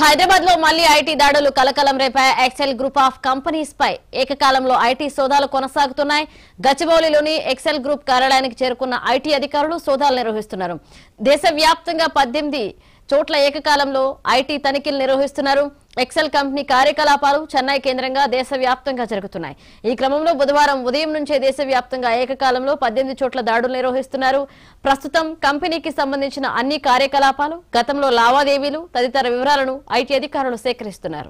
హైదరాబాద్ లో మళ్లీ ఐటీ దాడులు కలకలం రేపాయి. ఎక్సెల్ గ్రూప్ ఆఫ్ కంపెనీస్ పై ఏకకాలంలో ఐటీ సోదాలు కొనసాగుతున్నాయి. గచ్చిబౌలిలోని ఎక్సెల్ గ్రూప్ కార్యాలయానికి చేరుకున్న ఐటీ అధికారులు సోదాలు నిర్వహిస్తున్నారు. దేశవ్యాప్తంగా 18 చోట్ల ఏకకాలంలో ఐటీ తనిఖీలు నిర్వహిస్తున్నారు. ఎక్సెల్ కంపెనీ కార్యకలాపాలు చెన్నై కేంద్రంగా దేశవ్యాప్తంగా జరుగుతున్నాయి. ఈ క్రమంలో బుధవారం ఉదయం నుంచే దేశవ్యాప్తంగా ఏకకాలంలో 18 చోట్ల దాడులు నిర్వహిస్తున్నారు. ప్రస్తుతం కంపెనీకి సంబంధించిన అన్ని కార్యకలాపాలు, గతంలో లావాదేవీలు తదితర వివరాలను ఐటీ అధికారులు సేకరిస్తున్నారు.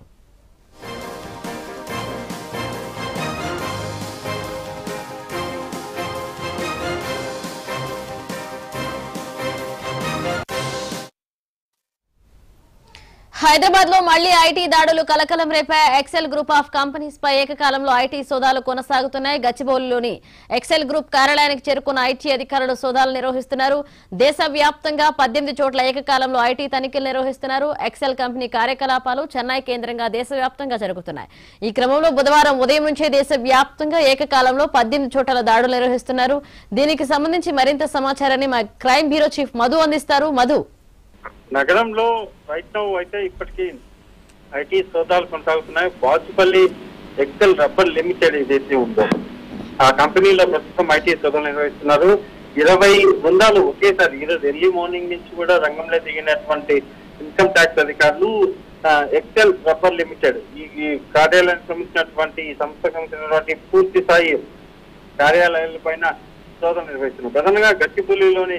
హైదరాబాద్ లో మళ్లీ ఐటీ దాడులు కలకలం రేపాయి. ఎక్సెల్ గ్రూప్ ఆఫ్ కంపెనీస్ పై ఏకకాలంలో ఐటీ సోదాలు కొనసాగుతున్నాయి. గచ్చిబౌలిలోని ఎక్సెల్ గ్రూప్ కార్యాలయానికి చేరుకున్న ఐటీ అధికారులు సోదాలు నిర్వహిస్తున్నారు. దేశవ్యాప్తంగా 18 చోట్ల ఏకకాలంలో ఐటీ తనిఖీలు నిర్వహిస్తున్నారు. ఎక్సెల్ కంపెనీ కార్యకలాపాలు చెన్నై కేంద్రంగా దేశవ్యాప్తంగా జరుగుతున్నాయి. ఈ క్రమంలో బుధవారం ఉదయం నుంచే దేశవ్యాప్తంగా ఏకకాలంలో 18 చోట్ల దాడులు నిర్వహిస్తున్నారు. దీనికి సంబంధించి మరింత సమాచారాన్ని మా క్రైమ్ బ్యూరో చీఫ్ మధు అందిస్తారు. మధు, నగరంలో రైట్ నౌ అయితే ఇప్పటికీ ఐటీ సోదాలు కొనసాగుతున్నాయి. బాచుపల్లి ఎక్సెల్ రబ్బర్ లిమిటెడ్ ఏదైతే ఉందో ఆ కంపెనీలో ప్రస్తుతం ఐటీ సోదాలు నిర్వహిస్తున్నారు. 20 బృందాలు ఒకేసారి ఈరోజు ఎర్లీ మార్నింగ్ నుంచి కూడా రంగంలో దిగినటువంటి ఇన్కమ్ ట్యాక్స్ అధికారులు ఎక్సెల్ రబ్బర్ లిమిటెడ్ ఈ కార్యాలయానికి సంబంధించినటువంటి ఈ సంస్థకు సంబంధించినటువంటి పూర్తి స్థాయి కార్యాలయాల పైన సోదాలు నిర్వహిస్తున్నారు. ప్రధానంగా గచ్చిబౌలిలోని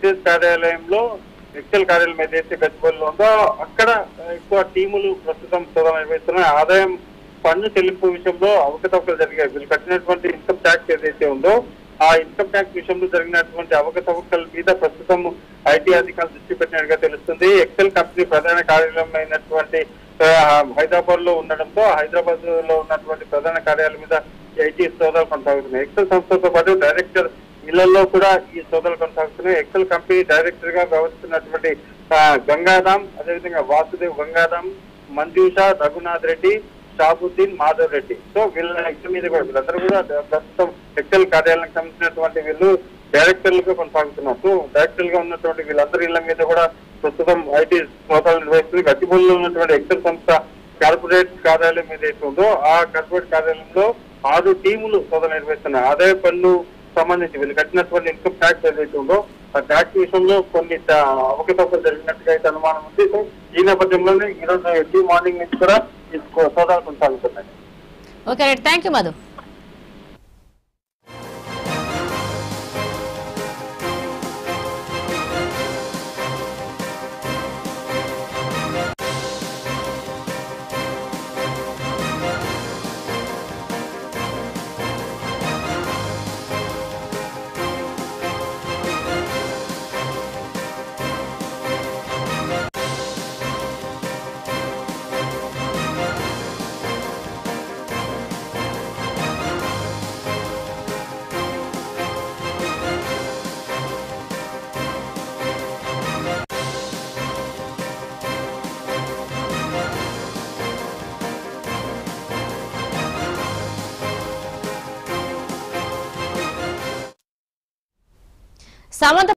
ఎక్సెల్ కార్యాలయం ఏదైతే గచ్చిబౌలిలో ఉందో అక్కడ ఎక్కువ టీములు ప్రస్తుతం సోదాలు నిర్వహిస్తున్నాయి. ఆదాయం పన్ను చెల్లింపు విషయంలో అవకతవకలు జరిగాయి. వీళ్ళు కట్టినటువంటి ఇన్కమ్ ట్యాక్స్ ఏదైతే ఉందో ఆ ఇన్కమ్ ట్యాక్స్ విషయంలో జరిగినటువంటి అవకతవకల మీద ప్రస్తుతం ఐటీ అధికారులు దృష్టి పెట్టినట్టుగా తెలుస్తుంది. ఎక్సెల్ కంపెనీ ప్రధాన కార్యాలయం అయినటువంటి హైదరాబాద్ లో ఉండడంతో హైదరాబాద్ లో ఉన్నటువంటి ప్రధాన కార్యాలయం మీద ఐటీ సోదాలు కొనసాగుతున్నాయి. ఎక్సెల్ సంస్థతో పాటు డైరెక్టర్ ఇళ్లలో కూడా ఈ సోదాలు కొనసాగుతున్నాయి. ఎక్సెల్ కంపెనీ డైరెక్టర్ గా వ్యవహరిస్తున్నటువంటి గంగారాం, అదేవిధంగా వాసుదేవ్ గంగారాం, మంజూష, రఘునాథ్ రెడ్డి, షాబుద్దీన్, మాధవ్ రెడ్డి. సో వీళ్ళ ఎక్సెల్ మీద కూడా వీళ్ళందరూ కూడా ప్రస్తుతం ఎక్సెల్ కార్యాలయానికి సంబంధించినటువంటి వీళ్ళు డైరెక్టర్లుగా కొనసాగుతున్నారు. సో డైరెక్టర్ గా ఉన్నటువంటి వీళ్ళందరి ఇళ్ల మీద కూడా ప్రస్తుతం ఐటీ సోదాలు నిర్వహిస్తుంది. గచ్చిబౌలిలో ఉన్నటువంటి ఎక్సెల్ సంస్థ కార్పొరేట్ కార్యాలయం ఏదైతే ఉందో ఆ కార్పొరేట్ కార్యాలయంలో 6 టీములు సోదాలు నిర్వహిస్తున్నాయి. ఆదాయ పన్ను సంబంధించి వీళ్ళు కట్టినటువంటి ఇన్కమ్ ట్యాక్స్ ఏదైతే ఉందో ఆ ట్యాక్స్ విషయంలో కొన్ని అవకతవకలు జరిగినట్టుగా అయితే అనుమానం ఉంది. సో ఈ నేపథ్యంలోనే ఈరోజు ఎర్లీ మార్నింగ్ నుంచి కూడా ఈ సోదాలు కొనసాగుతున్నాయి. Okay, thank you Madhu. Samantha